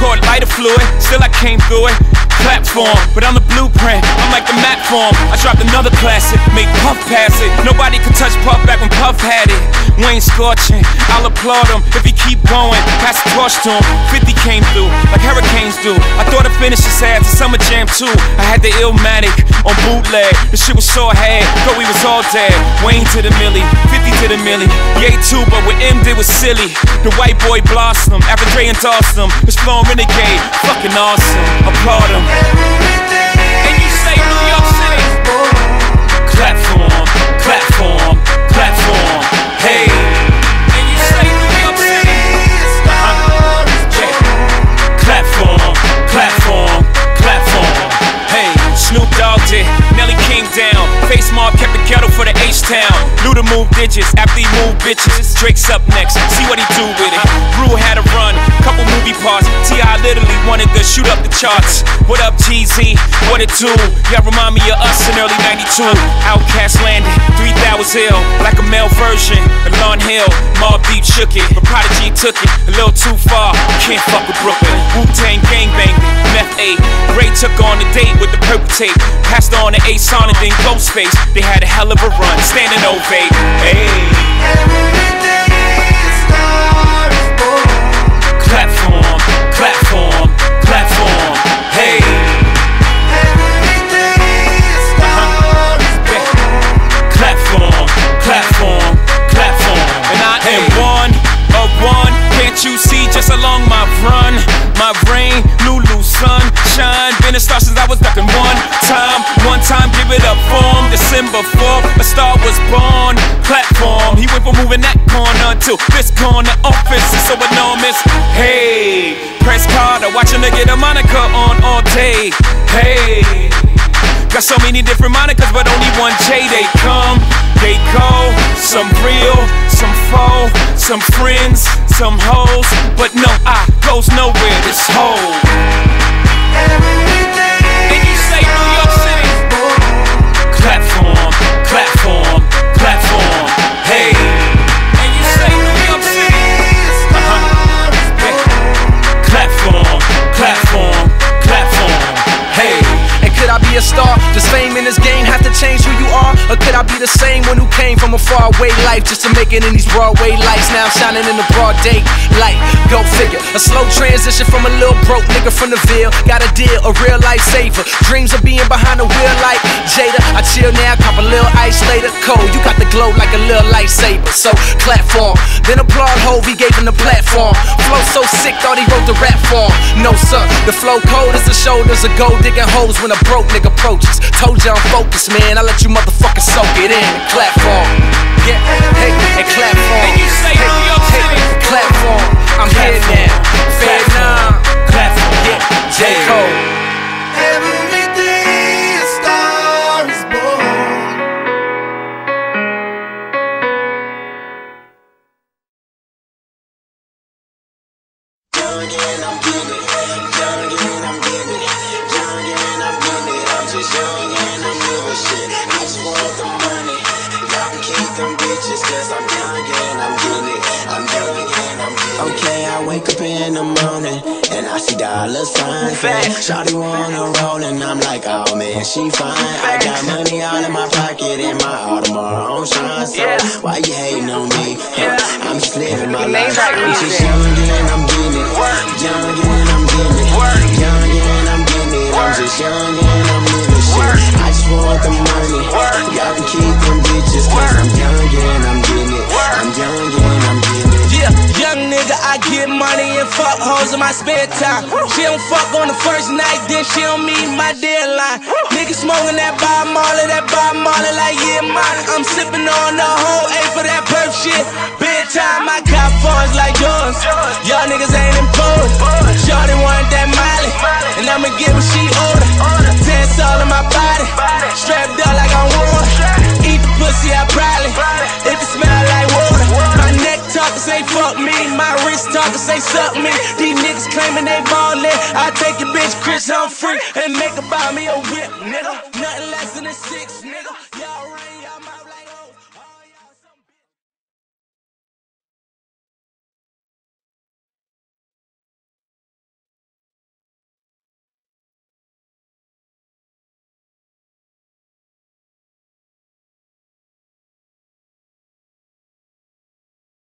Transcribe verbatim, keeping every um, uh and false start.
caught lighter fluid, still I came through it. Platform, but I'm the blueprint, I'm like the map form. I dropped another classic, made Puff pass it. Nobody could touch Puff back when Puff had it. Wayne scorching, I'll applaud him if he keep going. Pass the torch to him, fifty came through, like hurricanes do. I thought I finished his ass, a summer jam too. I had the Illmatic on bootleg, the shit was so hard, thought we was all dead. Wayne to the millie, fifty to the millie. Yay too, but what M did was silly. The white boy blossom, after Dre endorsed him. His flowing renegade, fucking awesome, applaud him. And you say New York City, clap for him, clap for him, clap for him. Hey. And you say New York City, uh-huh. Yeah. Clap for him, clap for him, clap for him. Hey, Snoop Dogg did, Nelly came down. Face Mob kept the kettle for the H-Town. Knew to move digits after he moved bitches. Drake's up next, see what he do with it. Rue had a run, couple movie parts. T I literally wanted to shoot up the charts. What up, T Z? What it do? Y'all remind me of us in early ninety-two. Outkast landed, three thousand ill, like a male version of Lauryn Hill. Mobb Deep shook it, but Prodigy took it a little too far. Can't fuck with Brooklyn. Wu-Tang gangbanged it, Meth eight. Ray took on the date with the purple tape. Passed on to Ace on and then Ghostface. They had a hell of a run, standing ovate. Hey. Every day a star is born. Clap for him, clap for him, clap for him. Hey. Every day a star is born. Clap for him, clap for him, clap for him. And I am one of one. Can't you see just along my run? My rain, Lulu, sunshine. Been a star since I was ducking one time. One time, give it up for him. December fourth, a star was born. Platform, he went from moving that corner to this corner. Office is so enormous. Hey, press Carter, watch a nigga get a moniker on all day. Hey, got so many different monikers, but only one J. They come, they go. Some real, some faux, some friends, some hoes. But no, I goes nowhere, this hoe. Every day. And you say New York City, clap for him, clap for him, clap for him. Hey. And you say New York City, uh-huh. Yeah. Clap for him, clap for him, clap for him. Hey. And could I be a star? Does fame in this game have to change who you are? Or could I be the same one who came from a faraway life just to make it in these Broadway lights? Now I'm shining in the broad day light. Go figure. A slow transition from a little broke nigga from the Ville. Got a deal, a real life saver. Dreams of being behind the wheel like Jada. I chill now, cop a little ice later. Cold, you got the glow like a little lightsaber. So clap for him. Then applaud Hov, he gave him the platform. Flow so sick, thought he wrote the rap for him. No sir, the flow cold as the shoulders of gold digging holes when a broke nigga approaches. Told you I'm focused, man. I let you motherfuckers soak it in and clap for him. Yeah, hey, and clap for him. And you say hey, New York hey, City, clap for him. I'm clap here for now. clap Vietnam, clap for him. yeah, J. Cole. Every day a star is born. Young and I'm getting it. Young and I'm getting it. Young and I'm getting it. I'm just young and I'm living shit. I just want the money. Y'all can keep them bitches, cause I'm young and I'm getting it. I'm young and I'm getting it. Okay, I wake up in the morning and I see dollar signs. Shawty wanna roll and I'm like, oh man, she fine. I got money all in my pocket and my Audemars on shine. So why you hating on me? Huh? I'm just living my life. I'm just young and I'm getting it. Young and I'm getting it. Young and I'm getting it. I'm just young and I'm living shit. I just want the money. Y'all can keep them bitches, cause I'm young and I'm getting it. I'm young and I'm getting it. Yeah, young nigga, I get money and fuck hoes in my spare time. She don't fuck on the first night, then she don't meet my deadline. Nigga smoking that Bob Marley, that Bob Marley like yeah, mine. I'm sipping on the whole A for that perp shit. Bedtime, I got funds like yours. Y'all niggas ain't imposed. Shorty want that Miley, and I'ma get what she order. Dance all in my body, strapped up like I'm war. Eat the pussy, I probably, if it smell like water. My neck talkin' say fuck me, my wrist talkin' say suck me. These niggas claiming they ballin', I take your bitch Chris Humphrey and make her buy me a whip, nigga. Nothing less than a six, nigga. Y'all